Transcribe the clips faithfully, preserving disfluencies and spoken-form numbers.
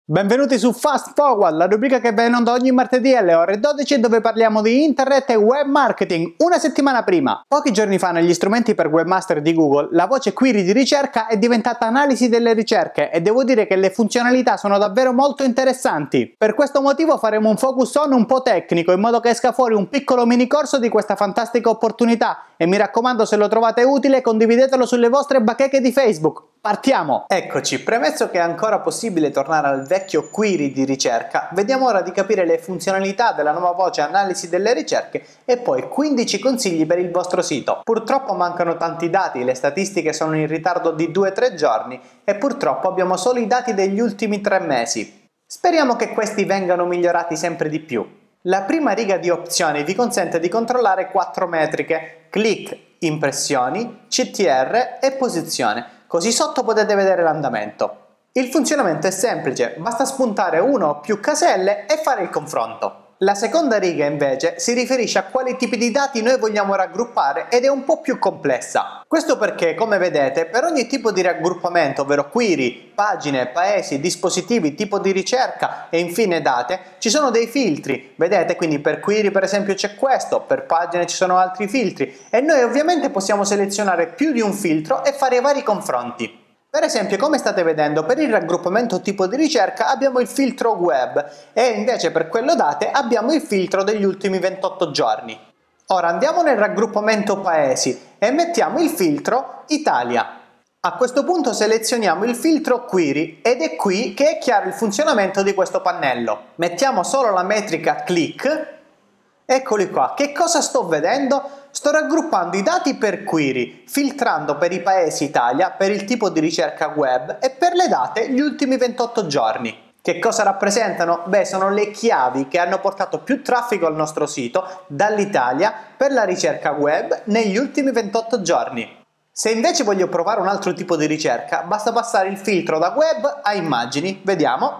Benvenuti su Fast Forward, la rubrica che va in onda ogni martedì alle ore dodici dove parliamo di internet e web marketing una settimana prima. Pochi giorni fa negli strumenti per webmaster di Google la voce query di ricerca è diventata analisi delle ricerche e devo dire che le funzionalità sono davvero molto interessanti. Per questo motivo faremo un focus on un po' tecnico in modo che esca fuori un piccolo mini corso di questa fantastica opportunità e mi raccomando, se lo trovate utile condividetelo sulle vostre bacheche di Facebook. Partiamo! Eccoci, premesso che è ancora possibile tornare al vecchio query di ricerca, vediamo ora di capire le funzionalità della nuova voce analisi delle ricerche e poi quindici consigli per il vostro sito. Purtroppo mancano tanti dati, le statistiche sono in ritardo di due tre giorni e purtroppo abbiamo solo i dati degli ultimi tre mesi. Speriamo che questi vengano migliorati sempre di più. La prima riga di opzioni vi consente di controllare quattro metriche: click, impressioni, C T R e posizione. Così sotto potete vedere l'andamento. Il funzionamento è semplice, basta spuntare una o più caselle e fare il confronto. La seconda riga invece si riferisce a quali tipi di dati noi vogliamo raggruppare ed è un po' più complessa. Questo perché, come vedete, per ogni tipo di raggruppamento, ovvero query, pagine, paesi, dispositivi, tipo di ricerca e infine date, ci sono dei filtri. Vedete, quindi per query per esempio c'è questo, per pagine ci sono altri filtri e noi ovviamente possiamo selezionare più di un filtro e fare vari confronti. Per esempio, come state vedendo, per il raggruppamento tipo di ricerca abbiamo il filtro web e invece per quello date abbiamo il filtro degli ultimi ventotto giorni. Ora andiamo nel raggruppamento paesi e mettiamo il filtro Italia. A questo punto selezioniamo il filtro query ed è qui che è chiaro il funzionamento di questo pannello. Mettiamo solo la metrica click. Eccoli qua, che cosa sto vedendo? Sto raggruppando i dati per query, filtrando per i paesi Italia, per il tipo di ricerca web e per le date gli ultimi ventotto giorni. Che cosa rappresentano? Beh, sono le chiavi che hanno portato più traffico al nostro sito dall'Italia per la ricerca web negli ultimi ventotto giorni. Se invece voglio provare un altro tipo di ricerca, basta passare il filtro da web a immagini. Vediamo.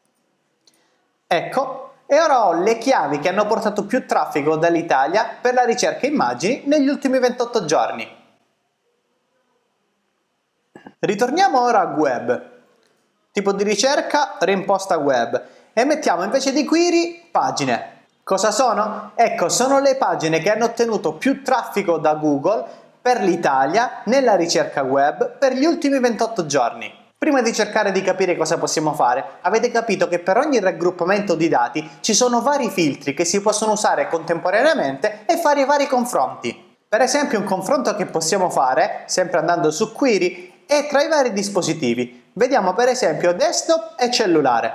Ecco. E ora ho le chiavi che hanno portato più traffico dall'Italia per la ricerca immagini negli ultimi ventotto giorni. Ritorniamo ora a web. Tipo di ricerca, reimposta web. E mettiamo invece di query, pagine. Cosa sono? Ecco, sono le pagine che hanno ottenuto più traffico da Google per l'Italia nella ricerca web per gli ultimi ventotto giorni. Prima di cercare di capire cosa possiamo fare, avete capito che per ogni raggruppamento di dati ci sono vari filtri che si possono usare contemporaneamente e fare vari confronti. Per esempio un confronto che possiamo fare, sempre andando su query, è tra i vari dispositivi. Vediamo per esempio desktop e cellulare.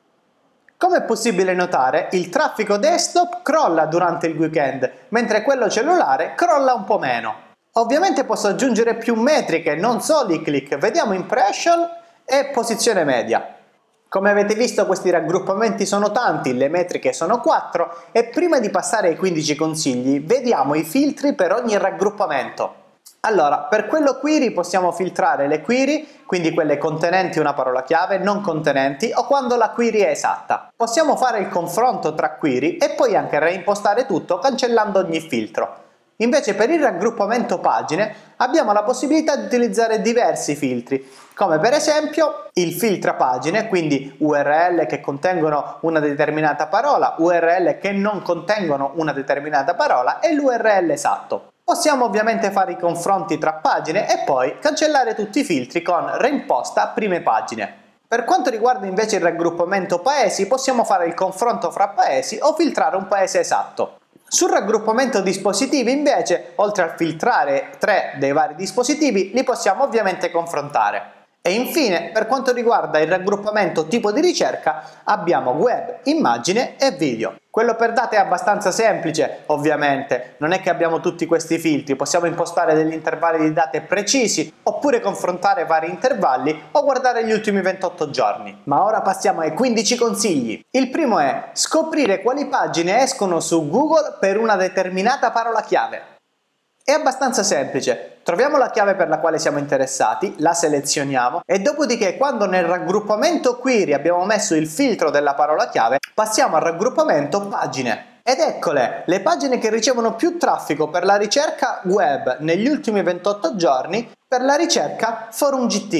Come è possibile notare, il traffico desktop crolla durante il weekend, mentre quello cellulare crolla un po' meno. Ovviamente posso aggiungere più metriche, non solo i click, vediamo impression e posizione media. Come avete visto questi raggruppamenti sono tanti, le metriche sono quattro e prima di passare ai quindici consigli vediamo i filtri per ogni raggruppamento. Allora, per quello query possiamo filtrare le query, quindi quelle contenenti una parola chiave, non contenenti o quando la query è esatta. Possiamo fare il confronto tra query e poi anche reimpostare tutto cancellando ogni filtro. Invece per il raggruppamento pagine abbiamo la possibilità di utilizzare diversi filtri, come per esempio il filtra pagine, quindi U R L che contengono una determinata parola, U R L che non contengono una determinata parola e l'U R L esatto. Possiamo ovviamente fare i confronti tra pagine e poi cancellare tutti i filtri con reimposta prime pagine. Per quanto riguarda invece il raggruppamento paesi, possiamo fare il confronto fra paesi o filtrare un paese esatto. Sul raggruppamento dispositivi invece, oltre a filtrare tre dei vari dispositivi, li possiamo ovviamente confrontare. E infine, per quanto riguarda il raggruppamento tipo di ricerca, abbiamo web, immagine e video. Quello per date è abbastanza semplice, ovviamente, non è che abbiamo tutti questi filtri, possiamo impostare degli intervalli di date precisi, oppure confrontare vari intervalli o guardare gli ultimi ventotto giorni. Ma ora passiamo ai quindici consigli. Il primo è scoprire quali pagine escono su Google per una determinata parola chiave. È abbastanza semplice, troviamo la chiave per la quale siamo interessati, la selezioniamo e dopodiché quando nel raggruppamento query abbiamo messo il filtro della parola chiave passiamo al raggruppamento pagine. Ed eccole, le pagine che ricevono più traffico per la ricerca web negli ultimi ventotto giorni per la ricerca forum G T.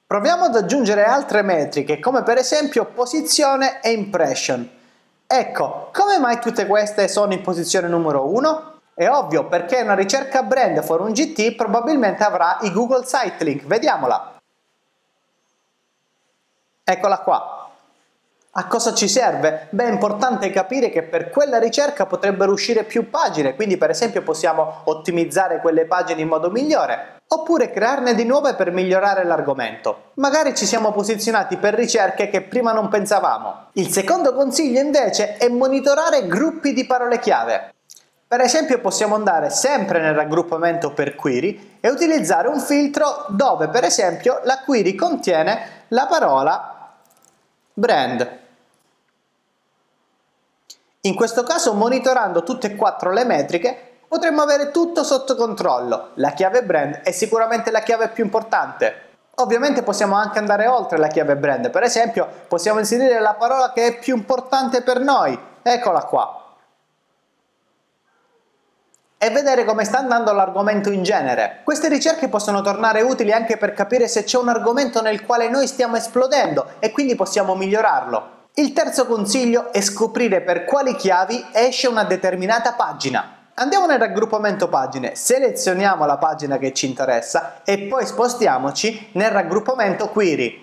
Proviamo ad aggiungere altre metriche, come per esempio posizione e impression. Ecco, come mai tutte queste sono in posizione numero uno? È ovvio, perché una ricerca brand forum G T probabilmente avrà i Google Site Link. Vediamola. Eccola qua. A cosa ci serve? Beh, è importante capire che per quella ricerca potrebbero uscire più pagine, quindi per esempio possiamo ottimizzare quelle pagine in modo migliore, oppure crearne di nuove per migliorare l'argomento. Magari ci siamo posizionati per ricerche che prima non pensavamo. Il secondo consiglio invece è monitorare gruppi di parole chiave. Per esempio possiamo andare sempre nel raggruppamento per query e utilizzare un filtro dove per esempio la query contiene la parola brand. In questo caso, monitorando tutte e quattro le metriche, potremmo avere tutto sotto controllo. La chiave brand è sicuramente la chiave più importante. Ovviamente possiamo anche andare oltre la chiave brand, per esempio possiamo inserire la parola che è più importante per noi, eccola qua. E vedere come sta andando l'argomento in genere. Queste ricerche possono tornare utili anche per capire se c'è un argomento nel quale noi stiamo esplodendo e quindi possiamo migliorarlo. Il terzo consiglio è scoprire per quali chiavi esce una determinata pagina. Andiamo nel raggruppamento pagine, selezioniamo la pagina che ci interessa e poi spostiamoci nel raggruppamento query.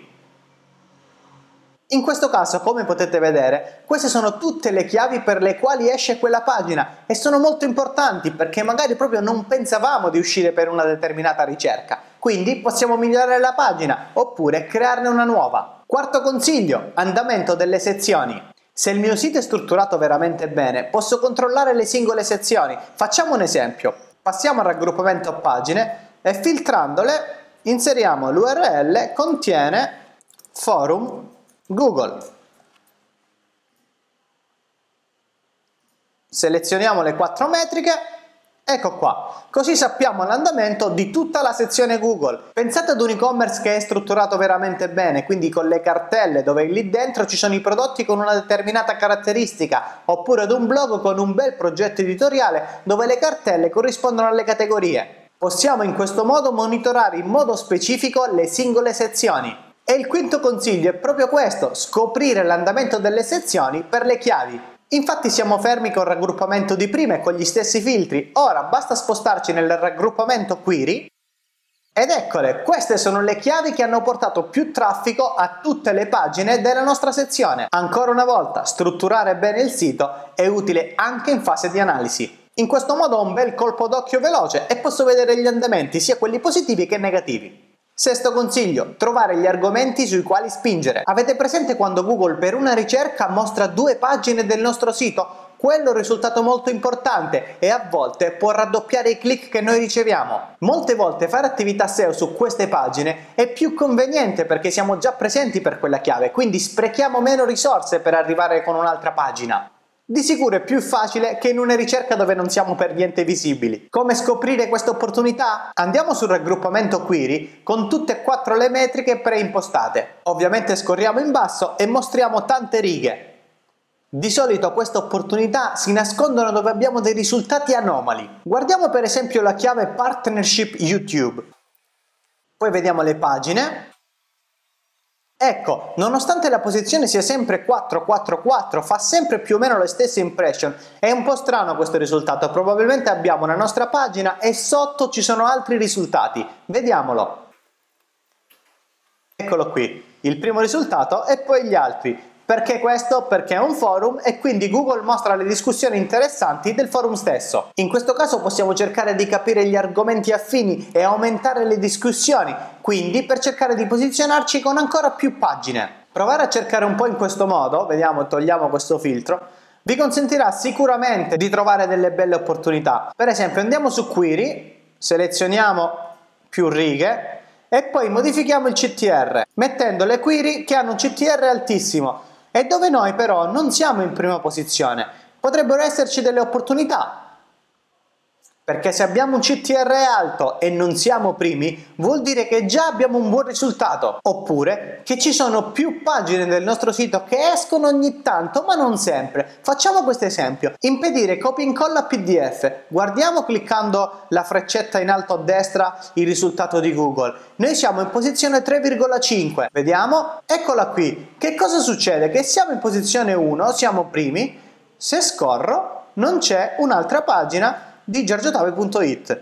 In questo caso, come potete vedere, queste sono tutte le chiavi per le quali esce quella pagina e sono molto importanti perché magari proprio non pensavamo di uscire per una determinata ricerca. Quindi possiamo migliorare la pagina oppure crearne una nuova. Quarto consiglio, andamento delle sezioni. Se il mio sito è strutturato veramente bene, posso controllare le singole sezioni. Facciamo un esempio. Passiamo al raggruppamento pagine e filtrandole inseriamo l'U R L contiene forum Google. Selezioniamo le quattro metriche, ecco qua, così sappiamo l'andamento di tutta la sezione Google. Pensate ad un e-commerce che è strutturato veramente bene, quindi con le cartelle dove lì dentro ci sono i prodotti con una determinata caratteristica, oppure ad un blog con un bel progetto editoriale dove le cartelle corrispondono alle categorie. Possiamo in questo modo monitorare in modo specifico le singole sezioni. E il quinto consiglio è proprio questo, scoprire l'andamento delle sezioni per le chiavi. Infatti siamo fermi col raggruppamento di prima e con gli stessi filtri, ora basta spostarci nel raggruppamento query ed eccole, queste sono le chiavi che hanno portato più traffico a tutte le pagine della nostra sezione. Ancora una volta, strutturare bene il sito è utile anche in fase di analisi. In questo modo ho un bel colpo d'occhio veloce e posso vedere gli andamenti, sia quelli positivi che negativi. Sesto consiglio, trovare gli argomenti sui quali spingere. Avete presente quando Google per una ricerca mostra due pagine del nostro sito? Quello è un risultato molto importante e a volte può raddoppiare i click che noi riceviamo. Molte volte fare attività S E O su queste pagine è più conveniente perché siamo già presenti per quella chiave, quindi sprechiamo meno risorse per arrivare con un'altra pagina. Di sicuro è più facile che in una ricerca dove non siamo per niente visibili. Come scoprire questa opportunità? Andiamo sul raggruppamento query con tutte e quattro le metriche preimpostate. Ovviamente scorriamo in basso e mostriamo tante righe. Di solito queste opportunità si nascondono dove abbiamo dei risultati anomali. Guardiamo per esempio la chiave Partnership YouTube. Poi vediamo le pagine. Ecco, nonostante la posizione sia sempre quattro quattro quattro, fa sempre più o meno le stesse impression. È un po' strano questo risultato, probabilmente abbiamo la nostra pagina e sotto ci sono altri risultati. Vediamolo. Eccolo qui, il primo risultato e poi gli altri. Perché questo? Perché è un forum e quindi Google mostra le discussioni interessanti del forum stesso. In questo caso possiamo cercare di capire gli argomenti affini e aumentare le discussioni, quindi per cercare di posizionarci con ancora più pagine. Provare a cercare un po' in questo modo, vediamo, togliamo questo filtro, vi consentirà sicuramente di trovare delle belle opportunità. Per esempio andiamo su Query, selezioniamo più righe e poi modifichiamo il C T R, mettendo le query che hanno un C T R altissimo. E dove noi però non siamo in prima posizione, potrebbero esserci delle opportunità. Perché se abbiamo un C T R alto e non siamo primi, vuol dire che già abbiamo un buon risultato. Oppure che ci sono più pagine del nostro sito che escono ogni tanto, ma non sempre. Facciamo questo esempio. Impedire copia e incolla P D F. Guardiamo cliccando la freccetta in alto a destra il risultato di Google. Noi siamo in posizione tre virgola cinque. Vediamo? Eccola qui. Che cosa succede? Che siamo in posizione uno, siamo primi. Se scorro, non c'è un'altra pagina di giorgiotave punto it.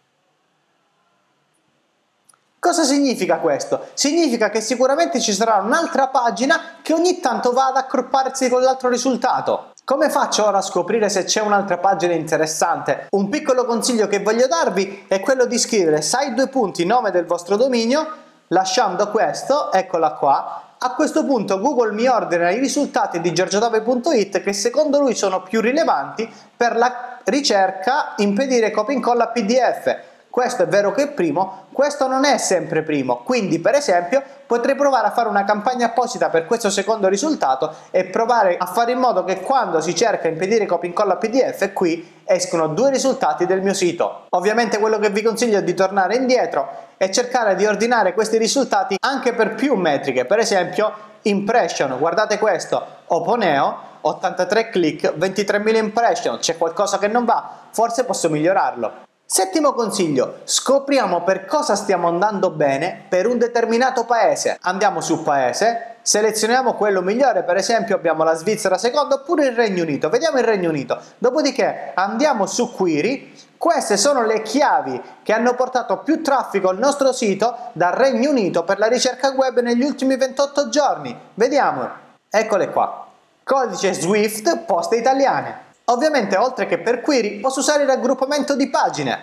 Cosa significa questo? Significa che sicuramente ci sarà un'altra pagina che ogni tanto va ad accorparsi con l'altro risultato. Come faccio ora a scoprire se c'è un'altra pagina interessante? Un piccolo consiglio che voglio darvi è quello di scrivere site due punti nome del vostro dominio, lasciando questo, eccola qua. A questo punto Google mi ordina i risultati di giorgiotave punto it che secondo lui sono più rilevanti per la ricerca impedire copia e incolla P D F. Questo è vero che è primo, questo non è sempre primo, quindi per esempio potrei provare a fare una campagna apposita per questo secondo risultato e provare a fare in modo che quando si cerca impedire copia e incolla P D F qui escono due risultati del mio sito. Ovviamente quello che vi consiglio è di tornare indietro e cercare di ordinare questi risultati anche per più metriche, per esempio impression, guardate questo, Oponeo, ottantatré click, ventitremila impression, c'è qualcosa che non va, forse posso migliorarlo. Settimo consiglio, scopriamo per cosa stiamo andando bene per un determinato paese. Andiamo su paese, selezioniamo quello migliore, per esempio abbiamo la Svizzera seconda oppure il Regno Unito, vediamo il Regno Unito, dopodiché andiamo su query, queste sono le chiavi che hanno portato più traffico al nostro sito dal Regno Unito per la ricerca web negli ultimi ventotto giorni, vediamo, eccole qua, codice Swift poste italiane. Ovviamente oltre che per query posso usare il raggruppamento di pagine.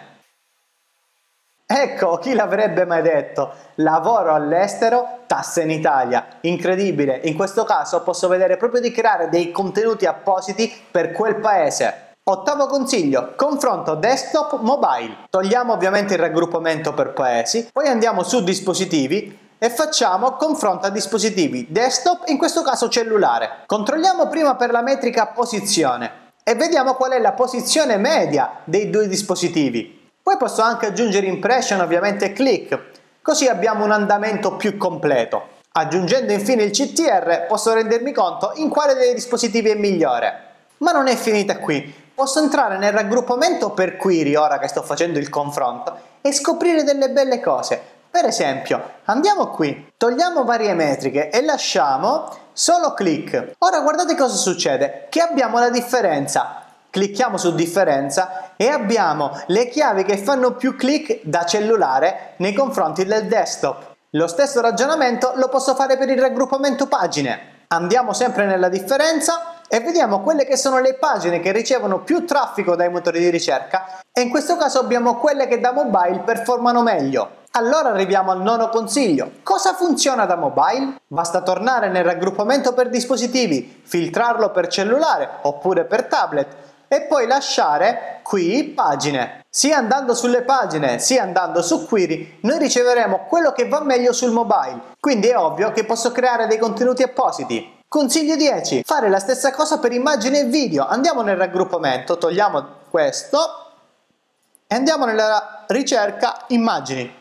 Ecco, chi l'avrebbe mai detto? Lavoro all'estero, tasse in Italia. Incredibile, in questo caso posso vedere proprio di creare dei contenuti appositi per quel paese. Ottavo consiglio, confronto desktop mobile. Togliamo ovviamente il raggruppamento per paesi, poi andiamo su dispositivi e facciamo confronto a dispositivi desktop, in questo caso cellulare. Controlliamo prima per la metrica posizione e vediamo qual è la posizione media dei due dispositivi. Poi posso anche aggiungere impression, ovviamente click, così abbiamo un andamento più completo. Aggiungendo infine il C T R posso rendermi conto in quale dei dispositivi è migliore. Ma non è finita qui, posso entrare nel raggruppamento per query ora che sto facendo il confronto e scoprire delle belle cose. Per esempio, andiamo qui, togliamo varie metriche e lasciamo solo click. Ora guardate cosa succede, che abbiamo la differenza. Clicchiamo su differenza e abbiamo le chiavi che fanno più click da cellulare nei confronti del desktop. Lo stesso ragionamento lo posso fare per il raggruppamento pagine. Andiamo sempre nella differenza e vediamo quelle che sono le pagine che ricevono più traffico dai motori di ricerca e in questo caso abbiamo quelle che da mobile performano meglio. Allora arriviamo al nono consiglio. Cosa funziona da mobile? Basta tornare nel raggruppamento per dispositivi, filtrarlo per cellulare oppure per tablet e poi lasciare qui pagine. Sia andando sulle pagine sia andando su query noi riceveremo quello che va meglio sul mobile, quindi è ovvio che posso creare dei contenuti appositi. Consiglio dieci. Fare la stessa cosa per immagini e video. Andiamo nel raggruppamento, togliamo questo e andiamo nella ricerca immagini.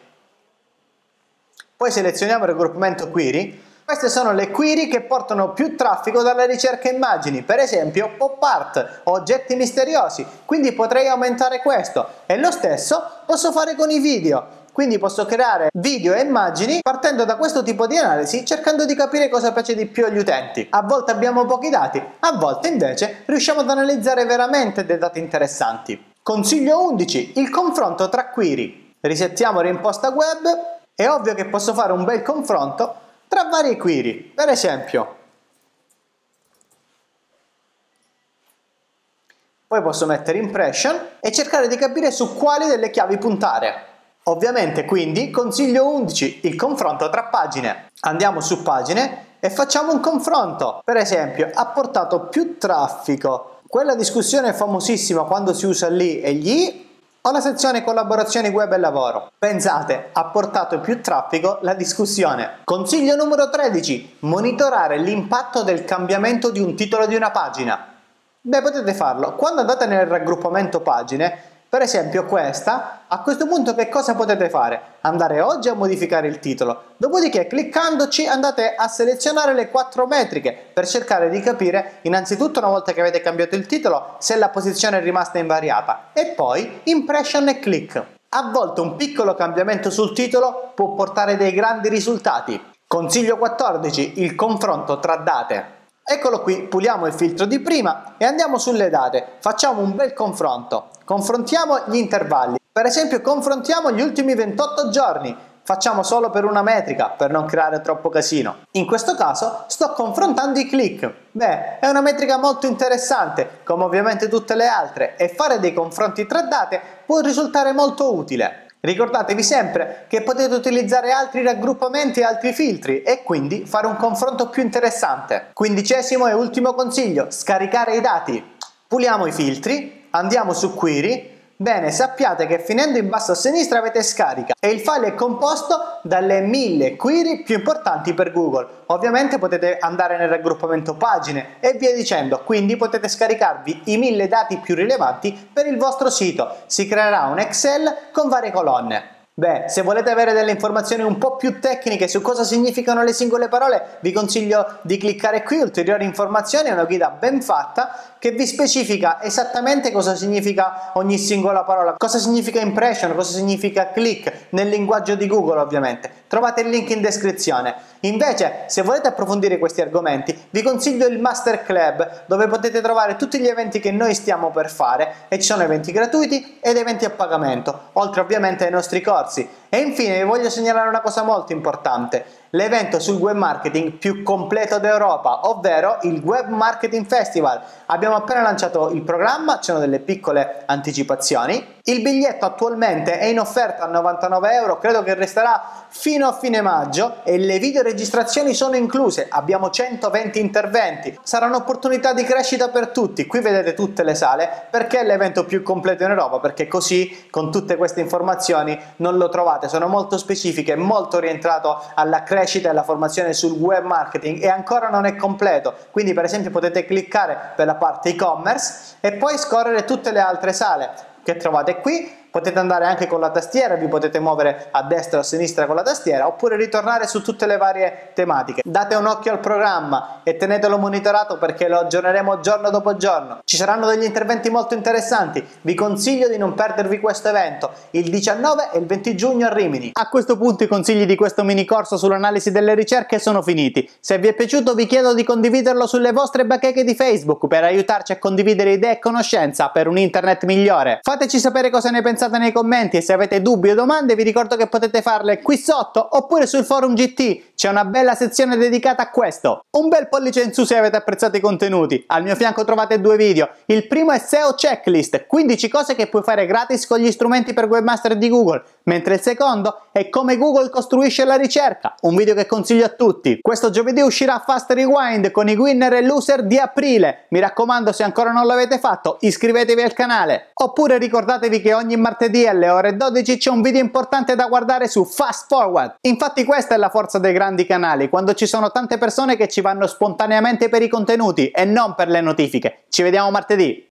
Poi selezioniamo il raggruppamento query. Queste sono le query che portano più traffico dalla ricerca immagini, per esempio pop art, oggetti misteriosi, quindi potrei aumentare questo e lo stesso posso fare con i video. Quindi posso creare video e immagini partendo da questo tipo di analisi, cercando di capire cosa piace di più agli utenti. A volte abbiamo pochi dati, a volte invece riusciamo ad analizzare veramente dei dati interessanti. Consiglio undici. Il confronto tra query. Risettiamo rimposta web. È ovvio che posso fare un bel confronto tra varie query. Per esempio, poi posso mettere impression e cercare di capire su quali delle chiavi puntare. Ovviamente quindi consiglio undici, il confronto tra pagine. Andiamo su pagine e facciamo un confronto. Per esempio, ha portato più traffico quella discussione famosissima quando si usa lì e gli o la sezione collaborazioni web e lavoro. Pensate, ha portato più traffico la discussione. Consiglio numero tredici, monitorare l'impatto del cambiamento di un titolo di una pagina. Beh, potete farlo. Quando andate nel raggruppamento pagine, Per esempio questa, a questo punto che cosa potete fare? Andare oggi a modificare il titolo, dopodiché cliccandoci andate a selezionare le quattro metriche per cercare di capire innanzitutto una volta che avete cambiato il titolo se la posizione è rimasta invariata e poi impression e click. A volte un piccolo cambiamento sul titolo può portare dei grandi risultati. Consiglio quattordici, il confronto tra date. Eccolo qui, puliamo il filtro di prima e andiamo sulle date, facciamo un bel confronto, confrontiamo gli intervalli, per esempio confrontiamo gli ultimi ventotto giorni, facciamo solo per una metrica per non creare troppo casino. In questo caso sto confrontando i click, beh è una metrica molto interessante come ovviamente tutte le altre e fare dei confronti tra date può risultare molto utile. Ricordatevi sempre che potete utilizzare altri raggruppamenti e altri filtri e quindi fare un confronto più interessante. Quindicesimo e ultimo consiglio, scaricare i dati. Puliamo i filtri, andiamo su Query. Bene, sappiate che finendo in basso a sinistra avete scarica e il file è composto dalle mille query più importanti per Google. Ovviamente potete andare nel raggruppamento pagine e via dicendo, quindi potete scaricarvi i mille dati più rilevanti per il vostro sito. Si creerà un Excel con varie colonne. Beh, se volete avere delle informazioni un po' più tecniche su cosa significano le singole parole, vi consiglio di cliccare qui, ulteriori informazioni, è una guida ben fatta che vi specifica esattamente cosa significa ogni singola parola, cosa significa impression, cosa significa click, nel linguaggio di Google ovviamente. Trovate il link in descrizione. Invece, se volete approfondire questi argomenti, vi consiglio il Master Club, dove potete trovare tutti gli eventi che noi stiamo per fare, e ci sono eventi gratuiti ed eventi a pagamento, oltre ovviamente ai nostri corsi. E infine vi voglio segnalare una cosa molto importante, l'evento sul web marketing più completo d'Europa, ovvero il Web Marketing Festival. Abbiamo appena lanciato il programma, ci sono delle piccole anticipazioni. Il biglietto attualmente è in offerta a novantanove euro, credo che resterà fino a fine maggio e le videoregistrazioni sono incluse. Abbiamo centoventi interventi, sarà un'opportunità di crescita per tutti. Qui vedete tutte le sale, perché è l'evento più completo in Europa, perché così con tutte queste informazioni non lo trovate, sono molto specifiche, molto orientato alla crescita e alla formazione sul web marketing e ancora non è completo. Quindi per esempio potete cliccare per la parte e-commerce e poi scorrere tutte le altre sale che trovate qui. Potete andare anche con la tastiera, vi potete muovere a destra o a sinistra con la tastiera oppure ritornare su tutte le varie tematiche. Date un occhio al programma e tenetelo monitorato perché lo aggiorneremo giorno dopo giorno. Ci saranno degli interventi molto interessanti, vi consiglio di non perdervi questo evento il diciannove e il venti giugno a Rimini. A questo punto i consigli di questo mini corso sull'analisi delle ricerche sono finiti. Se vi è piaciuto vi chiedo di condividerlo sulle vostre bacheche di Facebook per aiutarci a condividere idee e conoscenza per un internet migliore. Fateci sapere cosa ne pensate nei commenti e se avete dubbi o domande vi ricordo che potete farle qui sotto oppure sul forum G T, c'è una bella sezione dedicata a questo. Un bel pollice in su se avete apprezzato i contenuti. Al mio fianco trovate due video, il primo è S E O Checklist, quindici cose che puoi fare gratis con gli strumenti per webmaster di Google, mentre il secondo è come Google costruisce la ricerca, un video che consiglio a tutti. Questo giovedì uscirà Fast Rewind con i winner e loser di aprile, mi raccomando se ancora non l'avete fatto iscrivetevi al canale, oppure ricordatevi che ogni martedì alle ore dodici c'è un video importante da guardare su Fast Forward. Infatti questa è la forza dei grandi canali, quando ci sono tante persone che ci vanno spontaneamente per i contenuti e non per le notifiche. Ci vediamo martedì!